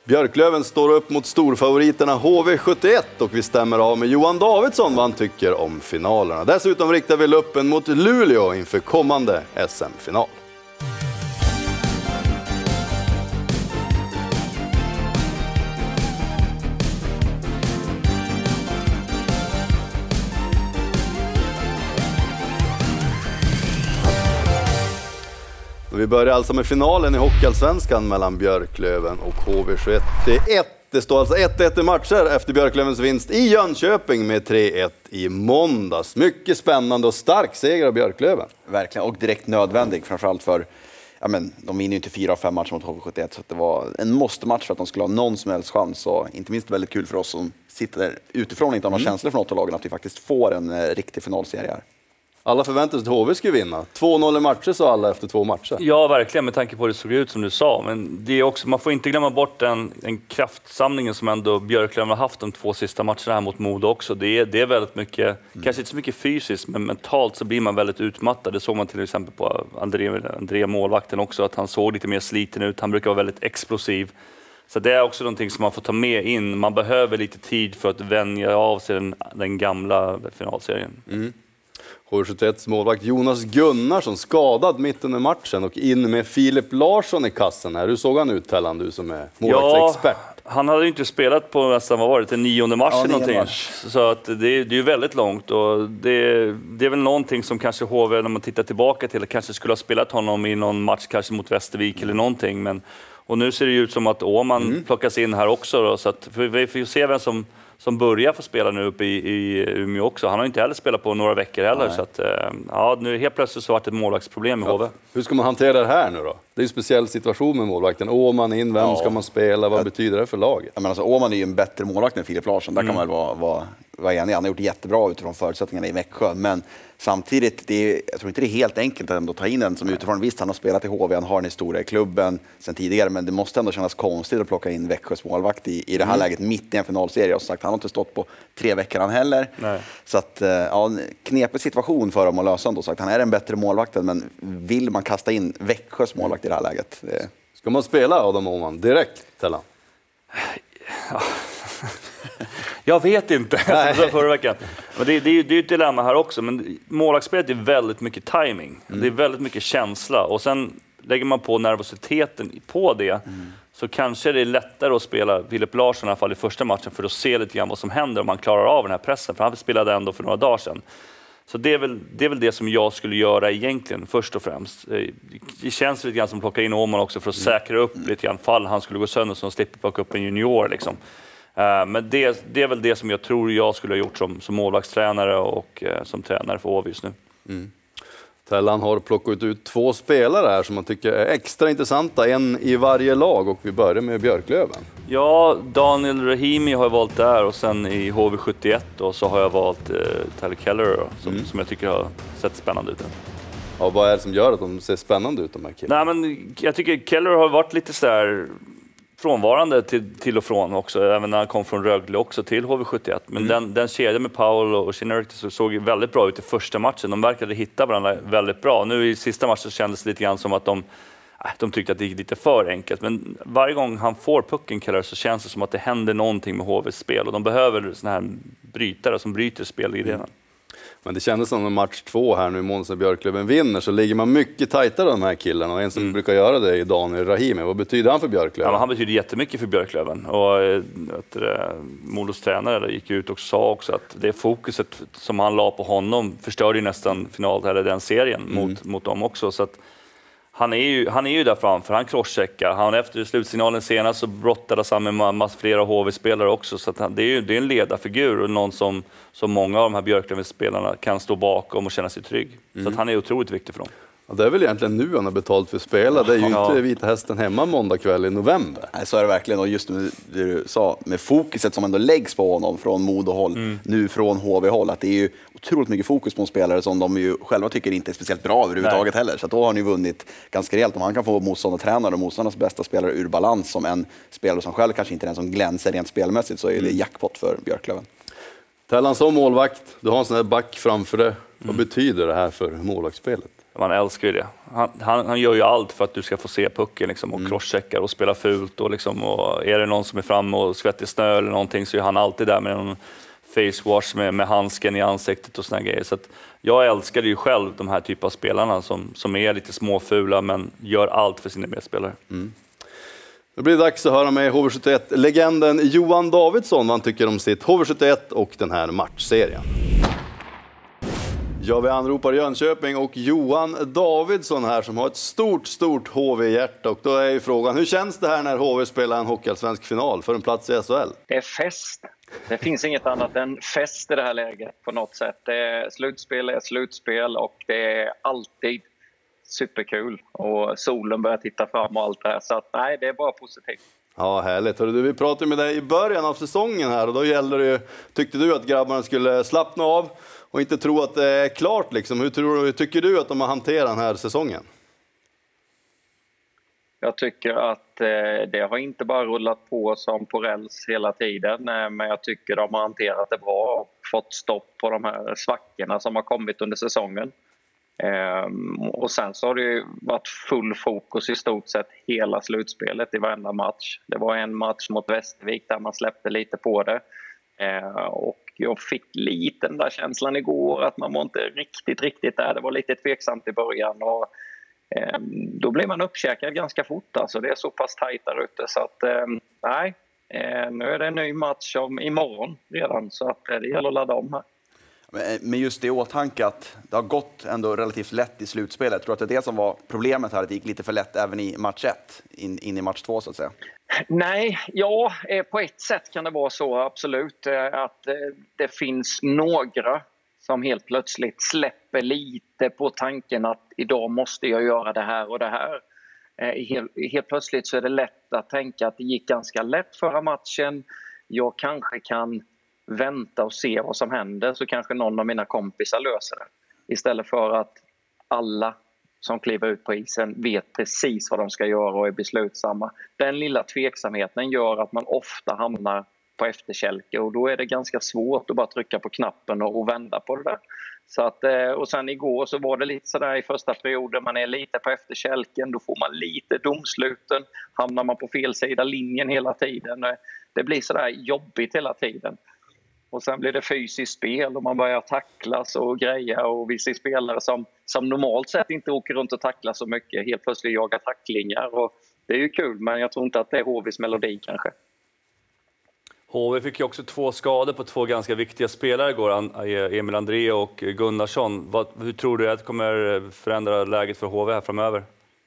Björklöven står upp mot storfavoriterna HV71 och vi stämmer av med Johan Davidsson vad han tycker om finalerna. Dessutom riktar vi luppen mot Luleå inför kommande SM-final. Vi börjar alltså med finalen i Hockeyallsvenskan mellan Björklöven och HV71. Det står alltså 1-1 i matcher efter Björklövens vinst i Jönköping med 3-1 i måndags. Mycket spännande och stark seger av Björklöven. Verkligen, och direkt nödvändig framförallt för, ja men, de vinner ju inte 4 av 5 matcher mot HV71 så det var en måste-match för att de skulle ha någon som helst chans. Och inte minst väldigt kul för oss som sitter där utifrån och inte har några känslor från något av lagen att vi faktiskt får en riktig finalserie här. Alla förväntade sig att HV skulle vinna. 2-0 i matcher sa alla efter 2 matcher. Ja, verkligen, med tanke på hur det såg ut som du sa. Men det är också, man får inte glömma bort den kraftsamlingen som ändå Björklöven har haft de 2 sista matcherna här mot Modo också. Det är väldigt mycket, kanske inte så mycket fysiskt, men mentalt så blir man väldigt utmattad. Det såg man till exempel på André målvakten också, att han såg lite mer sliten ut. Han brukar vara väldigt explosiv. Så det är också någonting som man får ta med in. Man behöver lite tid för att vänja av sig den gamla finalserien. HV71s målvakt Jonas Gunnarsson skadad mitt under matchen och in med Filip Larsson i kassen här. Hur såg han ut, Tellan, du som är målvaktsexpert? Ja, han hade ju inte spelat på nästan, vad var det, till 9:e mars eller någonting. Så att det är ju väldigt långt och det är väl någonting som kanske HV, när man tittar tillbaka till, kanske skulle ha spelat honom i någon match kanske mot Västervik eller någonting. Men, och nu ser det ut som att Åman plockas in här också då, så att vi får se vem som börjar få spela nu uppe i Umeå också. Han har inte heller spelat på några veckor heller. Så att, ja, nu helt plötsligt så har det ett målvaktsproblem i HV. Hur ska man hantera det här nu då? Det är en speciell situation med målvakten. Åman in, vem ska man spela? Vad betyder det för laget? Men alltså, Åman är ju en bättre målvakt än Filip Larsson. Där kan man vara enig. Han har gjort jättebra utifrån förutsättningarna i Växjö. Men samtidigt, jag tror inte det är helt enkelt att ändå ta in en som utifrån. Visst, han har spelat i HV, han har den stora i klubben sedan tidigare. Men det måste ändå kännas konstigt att plocka in Växjös målvakt i det här läget mitt i en finalserie. Och sagt, han har inte stått på 3 veckor han heller. Nej. Så att, ja, en knepig situation för dem att lösa ändå. Sagt, han är en bättre målvakt, men vill man kasta in Växjös målvakt i det här läget? Ska man spela Adam Åman direkt, Tellan? Ja. Jag vet inte, förra veckan. Men det är ju ett dilemma här också. Men målvaktsspelet är väldigt mycket timing. Det är väldigt mycket känsla. Och sen lägger man på nervositeten på det. Så kanske det är lättare att spela Filip Larsson i alla fall i första matchen. För att se lite grann vad som händer om man klarar av den här pressen. För han spelade ändå för några dagar sedan. Så det är väl det som jag skulle göra egentligen, först och främst. Det känns lite grann som att plocka in Åman också för att säkra upp lite grann fall han skulle gå sönder så han slipper plocka upp en junior liksom. Men det är väl det som jag tror jag skulle ha gjort som målvaktstränare och som tränare för HV just nu. Tellan har plockat ut 2 spelare här som man tycker är extra intressanta, en i varje lag, och vi börjar med Björklöven. Ja, Daniel Rahimi har jag valt där och sen i HV71 och så har jag valt Tyler Keller som jag tycker har sett spännande ut. Ja, vad är det som gör att de ser spännande ut, de här killarna? Nej, men jag tycker Keller har varit lite så där frånvarande till och från också, även när han kom från Rögle också till HV71. Men den kedjan med Powell och Shinnerty såg ju väldigt bra ut i första matchen. De verkade hitta varandra väldigt bra. Nu i sista matchen kändes det lite grann som att de tyckte att det gick lite för enkelt. Men varje gång han får pucken, Keller, så känns det som att det händer någonting med HVs spel. Och de behöver såna här brytare som bryter spelidéerna. Men det kändes som en match 2 här nu i månads när Björklöven vinner, så ligger man mycket tajtare de här killarna. Och en som brukar göra det är Daniel Rahimi. Vad betyder han för Björklöven? Ja, han betyder jättemycket för Björklöven. Och Modos tränare gick ut och sa också att det fokuset som han la på honom förstörde ju nästan den serien mot dem också. Så att han är ju där framför, han crosscheckar. Han efter slutsignalen senast så brottades han med flera HV-spelare också. Så att det är en ledarfigur och någon som många av de här Björklöven-spelarna kan stå bakom och känna sig trygg. Så att han är otroligt viktig för dem. Ja, det är väl egentligen nu han har betalt för att spela. Det är ju inte Vita Hästen hemma måndag kväll i november. Nej, så är det verkligen. Och just det du sa, med fokuset som ändå läggs på honom från Modo-håll, nu från HV-håll, att det är ju otroligt mycket fokus på en spelare som de ju själva tycker inte är speciellt bra överhuvudtaget heller. Så att då har han ju vunnit ganska rejält. Om han kan få motståndartränare och motståndarnas bästa spelare ur balans som en spelare som själv kanske inte är den som glänser rent spelmässigt, så är det jackpot för Björklöven. Tellan som målvakt, du har en sån här back framför dig. Vad betyder det här för målvaktsspelet? Man älskar ju det. Han gör ju allt för att du ska få se pucken liksom, och crosscheckar och spela fult. Och, liksom, och är det någon som är framme och skvätter snö eller någonting så är han alltid där med en face wash med handsken i ansiktet och såna grejer. Så att jag älskar ju själv de här typen av spelarna som är lite småfula men gör allt för sina medspelare. Det blir dags att höra med HV71-legenden Johan Davidsson vad han tycker om sitt HV71 och den här matchserien. Ja, vi anropar Jönköping och Johan Davidsson här som har ett stort HV-hjärta. Och då är ju frågan, hur känns det här när HV spelar en hockeyallsvensk final för en plats i SHL? Det är fest. Det finns inget annat än fest i det här läget på något sätt. Slutspel är slutspel och det är alltid superkul. Och solen börjar titta fram och allt det här. Så att, nej, det är bara positivt. Ja, härligt. Vi pratade med dig i början av säsongen här och då gäller det, tyckte du att grabbarna skulle slappna av och inte tro att det är klart liksom. Hur tycker du att de har hanterat den här säsongen? Jag tycker att det har inte bara rullat på som på räls hela tiden, men jag tycker de har hanterat det bra och fått stopp på de här svackorna som har kommit under säsongen. Och sen så har det ju varit full fokus i stort sett hela slutspelet i varenda match. Det var en match mot Västervik där man släppte lite på det. Och jag fick lite den där känslan igår att man var inte riktigt där. Det var lite tveksamt i början och då blir man uppkäkad ganska fort. Alltså det är så pass tajt där ute så att nej, nu är det en ny match om imorgon redan så att det gäller att ladda om här. Men just det i åtanke att det har gått ändå relativt lätt i slutspelet. Jag tror att det är det som var problemet här, att det gick lite för lätt även i match 1, in i match 2 så att säga. Nej, ja, på ett sätt kan det vara så absolut att det finns några som helt plötsligt släpper lite på tanken att idag måste jag göra det här och det här. Helt plötsligt så är det lätt att tänka att det gick ganska lätt förra matchen. Jag kanske kan vänta och se vad som händer så kanske någon av mina kompisar löser det. Istället för att alla som kliver ut på isen vet precis vad de ska göra och är beslutsamma. Den lilla tveksamheten gör att man ofta hamnar på efterkälke och då är det ganska svårt att bara trycka på knappen och vända på det där. Så att, och sen igår så var det lite sådär i första perioden, man är lite på efterkälken, då får man lite domsluten, hamnar man på fel sida linjen hela tiden. Det blir sådär jobbigt hela tiden. Och sen blir det fysiskt spel och man börjar tacklas och greja och vi ser spelare som normalt sett inte åker runt och tacklar så mycket, helt plötsligt jagar tacklingar och det är ju kul men jag tror inte att det är HVs melodi kanske. HV fick ju också 2 skador på 2 ganska viktiga spelare igår, Emil André och Gunnarsson. Hur tror du att det kommer förändra läget för HV här framöver?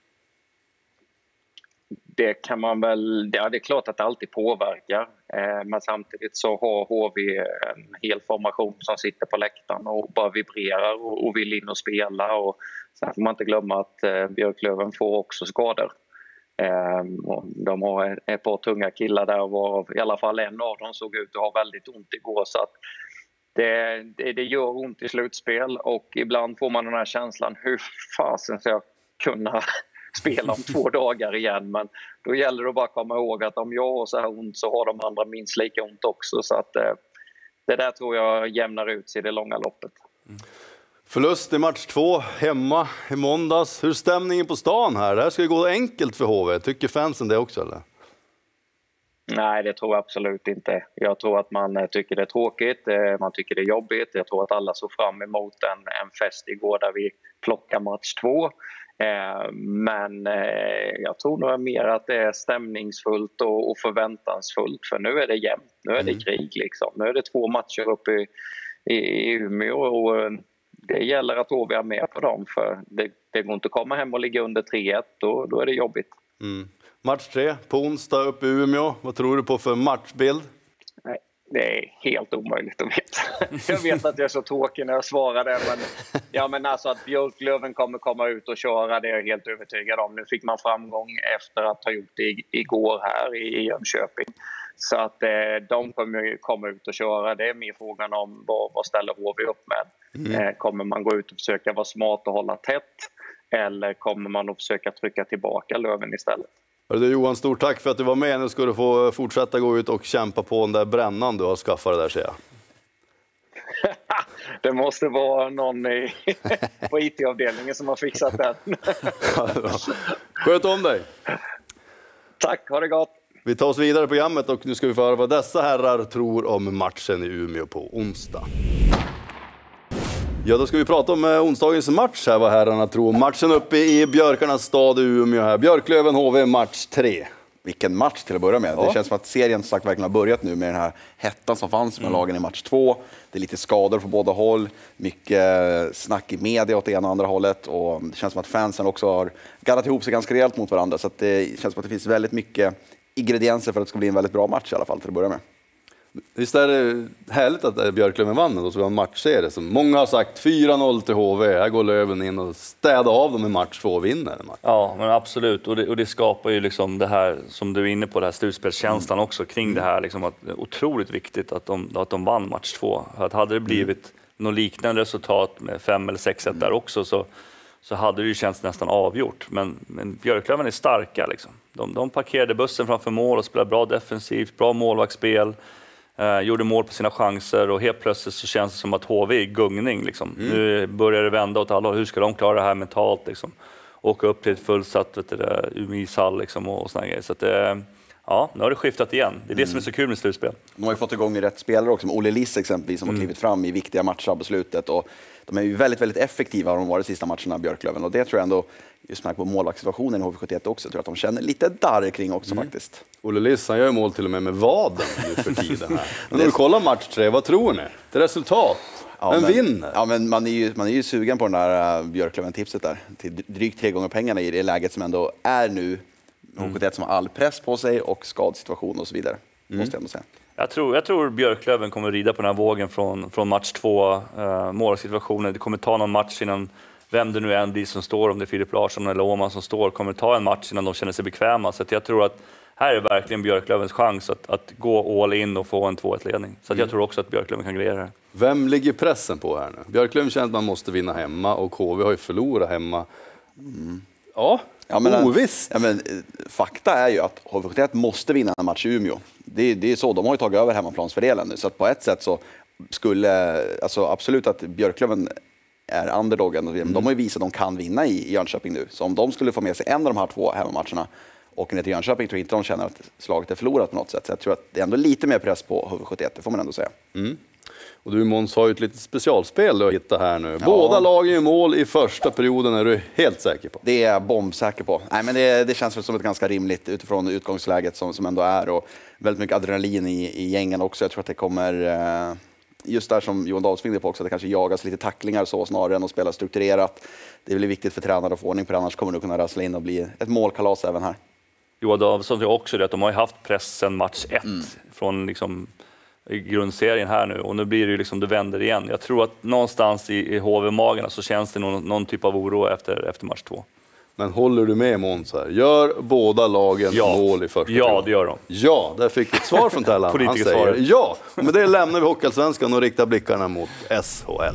Det kan man väl, ja, det är klart att det alltid påverkar. Men samtidigt så har HV en hel formation som sitter på läktaren och bara vibrerar och vill in och spela. Och sen får man inte glömma att Björklöven får också skador. De har ett par tunga killar där och i alla fall en av dem såg ut att ha väldigt ont igår. Så att det gör ont i slutspel och ibland får man den här känslan, hur fasen ska jag kunna spela om 2 dagar igen, men då gäller det att bara komma ihåg att om jag har så här ont så har de andra minst lika ont också, så att det där tror jag jämnar ut sig i det långa loppet. Förlust i match 2 hemma i måndags. Hur är stämningen på stan här? Det här ska ju gå enkelt för HV. Tycker fansen det också eller? Nej, det tror jag absolut inte. Jag tror att man tycker det är tråkigt, man tycker det är jobbigt. Jag tror att alla såg fram emot en fest igår där vi plockar match 2. Men jag tror nog mer att det är stämningsfullt och förväntansfullt, för nu är det jämnt, nu är det krig liksom. Nu är det 2 matcher uppe i Umeå och det gäller att HV är med på dem, för det går inte att komma hem och ligga under 3-1, då är det jobbigt. Match 3 på onsdag uppe i Umeå, vad tror du på för matchbild? Nej, det är helt omöjligt att veta. Jag vet att jag är så tråkig när jag svarar det, men alltså att Björklöven kommer komma ut och köra, det är jag helt övertygad om. Nu fick man framgång efter att ha gjort det igår här i Jönköping. Så att de kommer komma ut och köra. Det är mer frågan om vad ställer HV upp med. Kommer man gå ut och försöka vara smart och hålla tätt, eller kommer man att försöka trycka tillbaka Löven istället? Du Johan, stort tack för att du var med. Nu ska du få fortsätta gå ut och kämpa på den där brännan du har skaffat där, ser jag. Det måste vara någon på IT-avdelningen som har fixat den. Sköt om dig. Tack, ha det gott. Vi tar oss vidare i programmet och nu ska vi få höra vad dessa herrar tror om matchen i Umeå på onsdag. Ja, då ska vi prata om onsdagens match här, vad herrarna tror. Matchen uppe i Björkarnas stad i Umeå här. Björklöven HV match 3. Vilken match till att börja med. Det känns som att serien sagt verkligen har börjat nu med den här hettan som fanns med lagen i match 2. Det är lite skador på båda håll, mycket snack i media åt det ena och andra hållet och det känns som att fansen också har gaddat ihop sig ganska rejält mot varandra. Så att det känns som att det finns väldigt mycket ingredienser för att det ska bli en väldigt bra match i alla fall till att börja med. Visst är det härligt att Björklöven vann och så vi har en matchserie som många har sagt 4-0 till HV. Här går Löven in och städar av dem i match 2 och vinner. Ja, men absolut. Och det skapar ju liksom det här som du är inne på, det här slutspelskänslan också kring det här. Liksom att det är otroligt viktigt att de vann match 2. Att hade det blivit något liknande resultat med 5 eller 6-1 där också så hade det ju känts nästan avgjort. Men Björklöven är starka liksom. De parkerade bussen framför mål och spelade bra defensivt, bra målvaktsspel. Gjorde mål på sina chanser och helt plötsligt så känns det som att HV är i gungning. Liksom. Nu börjar det vända åt alla. Hur ska de klara det här mentalt? Liksom? Åka upp till ett fullsatt Umeå-ishall liksom, och såna grejer. Så att, ja, nu har det skiftat igen. Det är det som är så kul med slutspel. De har ju fått igång rätt spelare också, med Olle Liss exempelvis som har klivit fram i viktiga matcher på slutet. Och de är ju väldigt, väldigt effektiva har de varit de sista matcherna, Björklöven. Och det tror jag ändå, just med på målvaktssituationen i HV71 också, tror jag att de känner lite darr kring också faktiskt. Olle Liss, han gör mål till och med vaden nu för tiden här. Men när du kollar match 3, vad tror ni? Det är resultat. Ja, men vinner. Ja, men man är ju sugen på den där Björklöven-tipset där. Till drygt 3 gånger pengarna i det läget som ändå är nu. HV71 som har all press på sig och skadsituation och så vidare. Måste jag ändå säga. Jag tror Björklöven kommer rida på den här vågen från match 2, målsituationen. Det kommer ta någon match innan, vem det nu är blir som står, om det är Filip Larsson eller Åman som står, kommer ta en match innan de känner sig bekväma. Så att jag tror att här är verkligen Björklövens chans att gå all in och få en 2-1-ledning. Så att jag tror också att Björklöven kan greja det här. Vem ligger pressen på här nu? Björklöven känner att man måste vinna hemma och HV har ju förlorat hemma. Ja, ovisst. Ja, men fakta är ju att HV71 måste vinna en match i Umeå. Det är så, de har ju tagit över hemmaplansfördelen nu. Så att på ett sätt så skulle, alltså absolut att Björklöven är underdogen. De har ju visat att de kan vinna i Jönköping nu. Så om de skulle få med sig en av de här 2 hemmamatcherna och ner till Jönköping, tror jag inte de känner att slaget är förlorat på något sätt. Så jag tror att det är ändå lite mer press på HV71, det får man ändå säga. Och du Måns har ju ett litet specialspel att hitta här nu. Båda lagen i mål i första perioden, är du helt säker på? Det är jag bombsäker på. Nej, men det känns väl som ett ganska rimligt utifrån utgångsläget som ändå är. Och väldigt mycket adrenalin i gängen också. Jag tror att det kommer, just där som Johan Dahlsving på också, att det kanske jagas lite tacklingar så snarare än att spela strukturerat. Det blir viktigt för tränare att få ordning på det, annars kommer det kunna rassla in och bli ett målkalas även här. Johan Dahlsson tror också det, att de har ju haft pressen match 1 från liksom i grundserien här nu och nu blir det ju liksom, det vänder igen. Jag tror att någonstans i HV-magarna så känns det någon typ av oro efter match 2. Men håller du med Måns här? Gör båda lagen mål i första perioden? Ja, det gör de. Ja, där fick vi ett svar från Tellan. Han säger ja. Men det lämnar vi Hockeyallsvenskan och riktar blickarna mot SHL.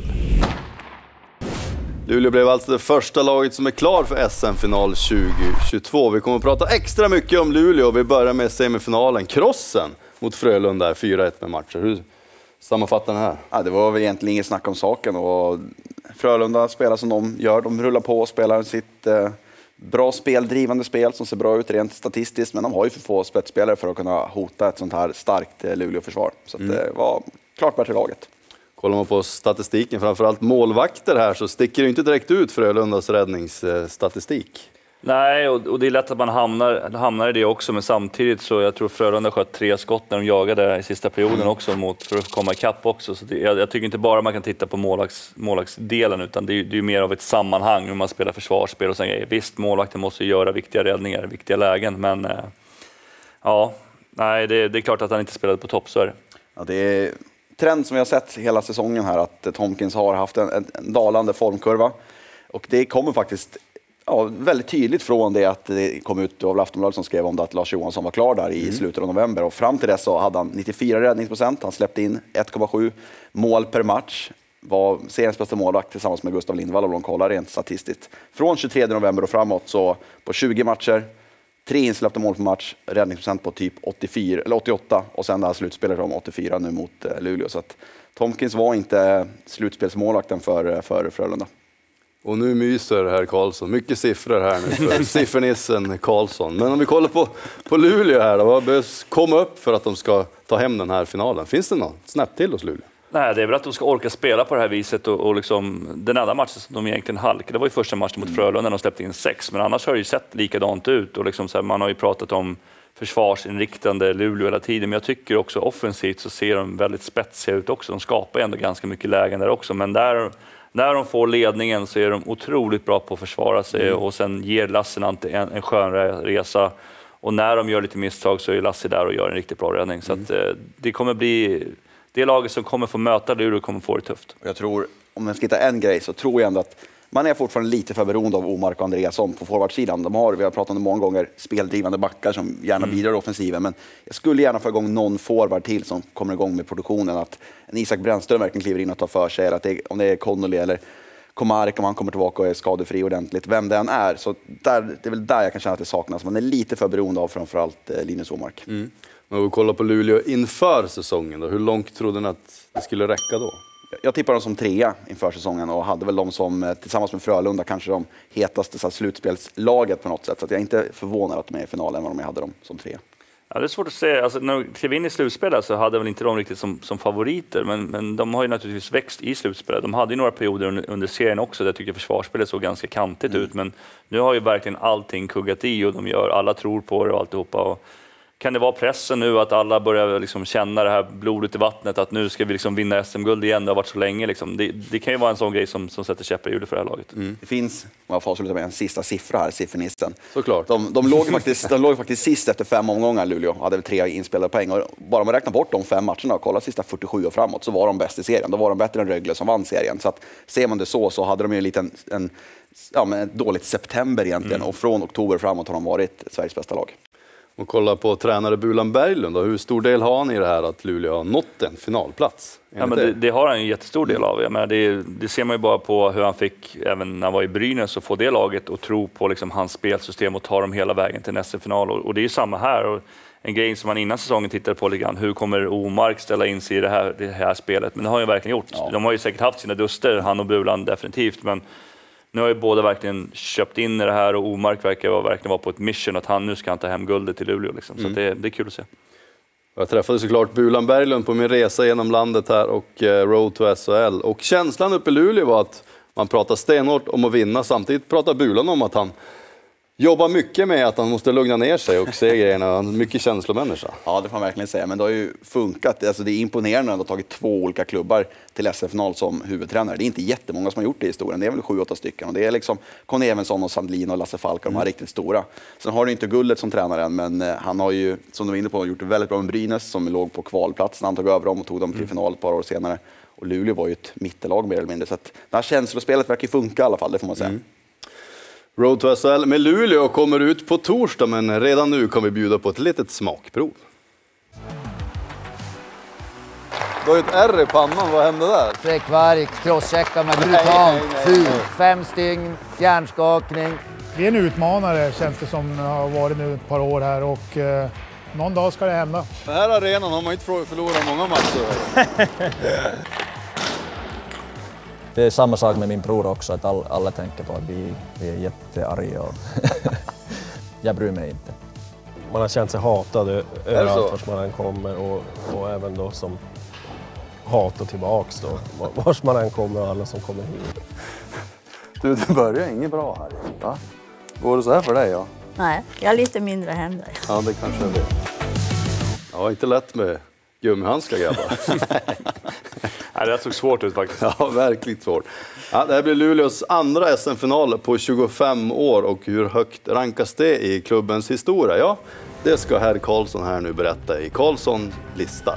Luleå blev alltså det första laget som är klar för SM-final 2022. Vi kommer att prata extra mycket om Luleå. Vi börjar med semifinalen, krossen mot Frölunda, 4-1 med matcher. Hur sammanfattar den här? Ja, det var väl egentligen inget snack om saken. Och Frölunda spelar som de gör. De rullar på och spelar sitt bra speldrivande spel som ser bra ut rent statistiskt. Men de har ju för få spetsspelare för att kunna hota ett sånt här starkt Luleå-försvar. Så att det var klart bättre laget. Kollar man på statistiken, framförallt målvakter här, så sticker det inte direkt ut Frölundas räddningsstatistik. Nej, och det är lätt att man hamnar i det också, men samtidigt så jag tror Frölunda sköt 3 skott när de jagade i sista perioden också för att komma ikapp också. Så jag tycker inte bara man kan titta på målvaktsdelen, utan det är mer av ett sammanhang hur man spelar försvarsspel och sådana grejer. Visst, målvakten måste göra viktiga räddningar, viktiga lägen, men det är klart att han inte spelade på topp, så är det. Ja, det är trend som vi har sett hela säsongen här, att Tomkins har haft en dalande formkurva. Och det kommer faktiskt väldigt tydligt från det att det kom ut av Aftonbladet som skrev om det att Lars Johansson var klar där i slutet av november. Och fram till dess så hade han 94 räddningsprocent. Han släppte in 1,7 mål per match. Var seriens bästa målvakt tillsammans med Gustav Lindvall, om de kollar rent statistiskt. Från 23 november och framåt, så på 20 matcher 3 insläppta mål per match, räddningsprocent på typ 84 eller 88 och sen det här slutspelet om 84 nu mot Luleå. Så att Tomkins var inte slutspelsmålvakten för Frölunda. Och nu myser herr Karlsson. Mycket siffror här nu för siffernissen Karlsson. Men om vi kollar på Luleå här då, vad behövs komma upp för att de ska ta hem den här finalen? Finns det något snabbt till hos Luleå? Nej, det är väl att de ska orka spela på det här viset och liksom, den enda matchen som de egentligen halkade, det var ju första matchen mot Frölunda när de släppte in 6, men annars har det ju sett likadant ut och liksom så här, man har ju pratat om försvarsinriktande Luleå hela tiden, men jag tycker också offensivt så ser de väldigt spetsiga ut också. De skapar ändå ganska mycket lägen där också, men när de får ledningen så är de otroligt bra på att försvara sig och sen ger Lassinantti en skön resa. Och när de gör lite misstag så är Lassi där och gör en riktigt bra räddning. Så att, det kommer bli... Det laget som kommer få möta Luleå kommer få det tufft. Jag tror, om man ska hitta en grej så tror jag ändå att man är fortfarande lite för beroende av Omark och Andreasson på forwardsidan. Vi har pratat om det många gånger, speldrivande backar som gärna bidrar i offensiven. Men jag skulle gärna få igång någon forward till som kommer igång med produktionen. Att en Isak Brännström verkligen kliver in och tar för sig. Eller att om det är Connolly eller Komarek, om han kommer tillbaka och är skadefri ordentligt. Vem det än är. Så det är väl där jag kan känna att det saknas. Man är lite för beroende av framförallt Linus Omark. Om vi kollar på Luleå inför säsongen då, hur långt trodde ni att det skulle räcka då? Jag tippar dem som 3 inför säsongen och hade väl dem som tillsammans med Frölunda kanske de hetaste så här, slutspelslaget på något sätt. Så att jag är inte förvånad att de är i finalen vad de hade dem som 3. Ja, det är svårt att säga. Alltså, när de klev in i slutspelet så hade väl inte de riktigt som favoriter, men de har ju naturligtvis växt i slutspelet. De hade ju några perioder under serien också där jag tycker försvarsspelet såg ganska kantigt ut, men nu har ju verkligen allting kuggat i och alla tror på det och alltihopa. Och kan det vara pressen nu att alla börjar liksom känna det här blodet i vattnet, att nu ska vi liksom vinna SM-guld igen, det har varit så länge. Liksom. Det kan ju vara en sån grej som sätter käppar i hjulet för det här laget. Det finns, om jag får avsluta med en sista siffra här, siffernissen. Såklart. De låg faktiskt sist efter 5 omgångar, Luleå. Hade väl 3 inspelade poäng. Och bara om man räknar bort de 5 matcherna och kollar sista 47 och framåt så var de bäst i serien. Då var de bättre än Rögle som vann serien. Så att, ser man det så hade de ju ett dåligt september egentligen. Och från oktober framåt har de varit Sveriges bästa lag. Och kolla på tränare Bulan Berglund då. Hur stor del har han i det här att Luleå har nått en finalplats? Ja, men det har han en jättestor del av. Men det ser man ju bara på hur han fick, även när han var i Brynäs, att få det laget och tro på liksom hans spelsystem och ta dem hela vägen till nästa final. Och det är ju samma här. Och en grej som man innan säsongen tittade på lite grann, hur kommer Omark ställa in sig i det här spelet? Men det har han ju verkligen gjort. Ja. De har ju säkert haft sina duster, han och Bulan definitivt, men nu har ju båda verkligen köpt in i det här och Omark verkar vara på ett mission att nu ska han ta hem guldet till Luleå. Liksom. Så det är kul att se. Jag träffade såklart Bulan Berglund på min resa genom landet här och Road to SHL. Och känslan uppe i Luleå var att man pratar stenhårt om att vinna. Samtidigt pratar Bulan om att han jobbar mycket med att han måste lugna ner sig och se grejerna. Han är mycket känslomänniska. Ja, det får man verkligen säga. Men det har ju funkat. Alltså, det är imponerande att ha tagit 2 olika klubbar till SM-final som huvudtränare. Det är inte jättemånga som har gjort det i historien. Det är väl 7-8 stycken. Och det är liksom Conny Evensson och Sandlin och Lasse Falk, de här riktigt stora. Sen har du inte guldet som tränare än, men han har ju, som du var inne på, gjort det väldigt bra med Brynäs som låg på kvalplats när han tog över dem och tog dem till final ett par år senare. Och Luleå var ju ett mittelag mer eller mindre. Så att det här känslospelet verkar funka i alla fall, det får man säga. Road to SHL med Luleå kommer ut på torsdag, men redan nu kan vi bjuda på ett litet smakprov. Du har ju ett ärr i pannan, vad hände där? Fräckvarg, crosscheckar med brutalt ful. 5 stygn, hjärnskakning. Det är en utmanare känns det som har varit nu ett par år här och någon dag ska det hända. Den här arenan har man inte förlorat många matcher. Det är samma sak med min bror också, att alla tänker på att vi är jättearga och jag bryr mig inte. Man har känt sig hatad överallt vart man än kommer och även då som hatar tillbaks då, vart man än kommer och alla som kommer hit. Du börjar inget bra här, va? Går det så här för dig, ja? Nej, jag har lite mindre händer. Ja, det kanske är det. Ja, inte lätt med gummihandskar, grabbar. Nej, det såg svårt ut faktiskt. Ja, verkligen svårt. Ja, det här blir Luleås andra SM-final på 25 år och hur högt rankas det i klubbens historia? Ja, det ska herr Karlsson här nu berätta i Karlsson listar.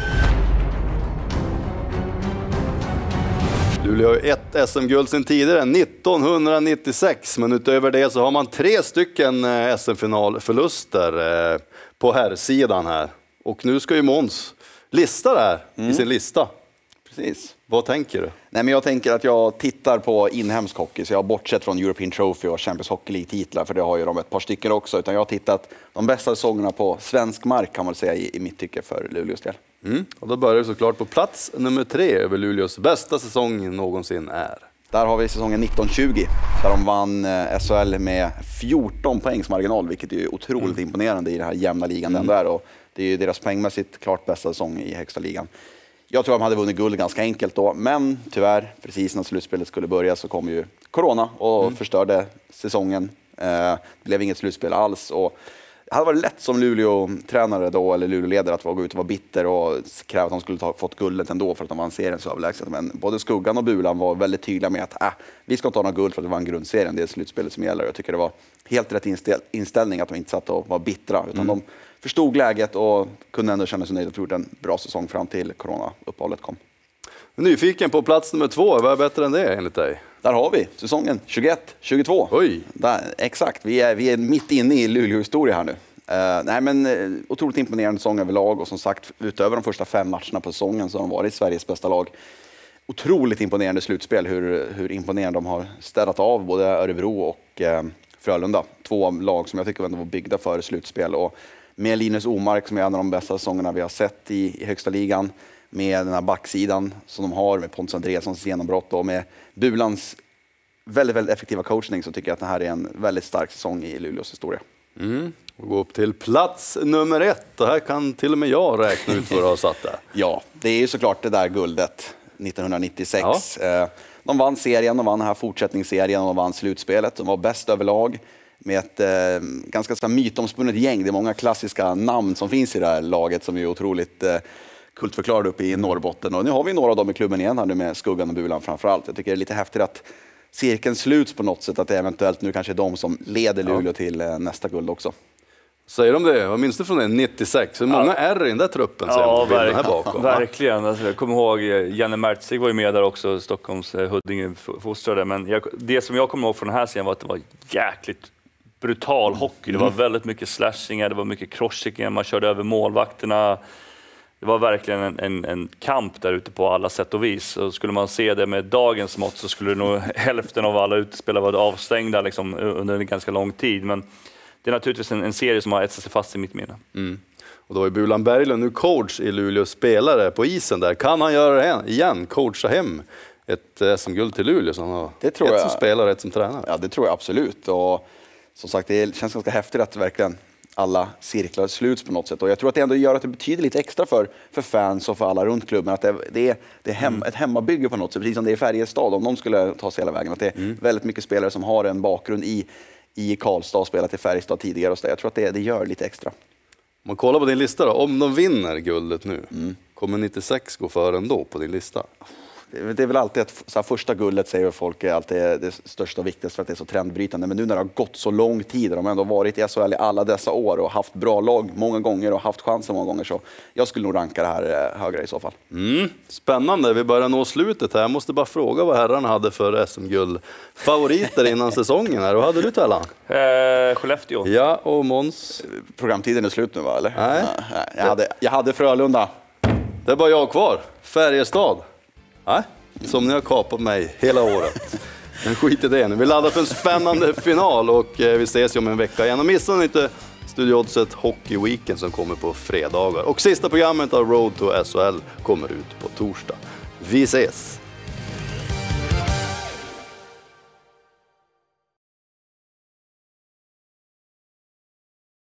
Luleå har 1 SM-guld sedan tidigare, 1996, men utöver det så har man 3 stycken SM-finalförluster på herrsidan här. Och nu ska ju Måns lista det här i sin lista. Precis. Vad tänker du? Nej, men jag tänker att jag tittar på inhemsk hockey, så jag har bortsett från European Trophy och Champions Hockey League-titlar, för det har ju de ett par stycken också, utan jag har tittat de bästa säsongerna på svensk mark, kan man säga, i mitt tycke för Luleås del. Och då börjar vi såklart på plats nummer 3 över Luleås bästa säsong någonsin är. Där har vi säsongen 1920, där de vann SHL med 14 poängs marginal, vilket är otroligt imponerande i den här jämna ligan den där, och det är ju deras poängmässigt klart bästa säsong i högsta ligan. Jag tror att de hade vunnit guld ganska enkelt då, men tyvärr, precis när slutspelet skulle börja så kom ju corona och förstörde säsongen. Det blev inget slutspel alls, och det hade varit lätt som Luleå-tränare då, eller Luleå-ledare, att gå ut och vara bitter och kräva att de skulle fått guldet ändå för att de vann serien så överlägset. Men både Skuggan och Bulan var väldigt tydliga med att vi ska inte ha någon guld för att det var en grundserien, det är slutspelet som gäller. Jag tycker det var helt rätt inställning att de inte satt och var bittra, utan de förstod läget och kunde ändå känna sig nöjda och gjorde en bra säsong fram till corona-uppehållet kom. Nyfiken på plats nummer 2, vad är bättre än det enligt dig? Där har vi säsongen 21-22. Oj! Exakt, vi är mitt inne i Luleå-historia här nu. Nej, men otroligt imponerande säsong överlag, och som sagt, utöver de första 5 matcherna på säsongen så har de varit Sveriges bästa lag. Otroligt imponerande slutspel, hur imponerande de har städat av både Örebro och Frölunda. 2 lag som jag tycker ändå var byggda för slutspel, och med Linus Omark som är en av de bästa säsongerna vi har sett i högsta ligan, med den här backsidan som de har, med Pontus Andreassons genombrott och med Bulans väldigt, väldigt effektiva coachning, så tycker jag att det här är en väldigt stark säsong i Luleås historia. Och gå upp till plats nummer 1, och här kan till och med jag räkna ut vad du har satt där. Ja, det är ju såklart det där guldet 1996. Ja. De vann serien, de vann den här fortsättningsserien och de vann slutspelet. De var bäst överlag med ett ganska mytomspunnet gäng. Det är många klassiska namn som finns i det här laget som är otroligt kultförklarade uppe i Norrbotten. Och nu har vi några av dem i klubben igen här nu med Skuggan och Bulan framförallt. Jag tycker det är lite häftigt att cirkeln sluts på något sätt, att det eventuellt nu kanske är de som leder Luleå till nästa guld också. Säger de det? Vad minns du från det? 96? Hur många är i den där truppen? Ja, verkligen. Här bakom. Verkligen. Alltså, jag kommer ihåg, Janne Mertzig var ju med där också, Stockholms Huddinge-fostrade. Men det som jag kommer ihåg från den här serien var att det var jäkligt brutal hockey. Det var väldigt mycket slashingar, det var mycket crosschecking, man körde över målvakterna. Det var verkligen en kamp där ute på alla sätt och vis. Och skulle man se det med dagens mått så skulle nog hälften av alla utespelare vara avstängda liksom, under en ganska lång tid. Men det är naturligtvis en serie som har etsat sig fast i mitt minne. Och då är Bulan Berglund nu coach i Luleås spelare på isen där. Kan han göra det igen? Coacha hem ett SM-guld till Luleå? Som har det tror ett jag. Som spelare, ett som tränare. Ja, det tror jag absolut. Och som sagt, det känns ganska häftigt att verkligen alla cirklar sluts på något sätt. Och jag tror att det ändå gör att det betyder lite extra för fans och för alla runt klubben. Att det är ett hemmabygge på något sätt, precis som det är i Färjestad om de skulle ta sig hela vägen. Att det är väldigt mycket spelare som har en bakgrund i Karlstad och spelat i Färjestad tidigare. Och så. Jag tror att det gör lite extra. Om man kollar på din lista då, om de vinner guldet nu, kommer 96 gå före ändå på din lista? Det är väl alltid att så här, första guldet säger folk är alltid det största och viktigaste för att det är så trendbrytande. Men nu när det har gått så lång tid, de har ändå varit i SHL i alla dessa år och haft bra lag många gånger och haft chansen många gånger, så jag skulle nog ranka det här högre i så fall. Spännande, vi börjar nå slutet här. Jag måste bara fråga vad herrarna hade för SM-guld favoriter innan säsongen här. Vad hade du, Tellan? Skellefteå. Ja, och Måns? Programtiden är slut nu, va? Eller? Nej. Jag hade Frölunda. Det är bara jag kvar. Färjestad. Nej, som ni har kapat mig hela året. Men skit i det nu. Vi laddar för en spännande final och vi ses ju om en vecka igen. Och missa inte Studio Oddset Hockey Weekend som kommer på fredagar. Och sista programmet av Road to SHL kommer ut på torsdag. Vi ses!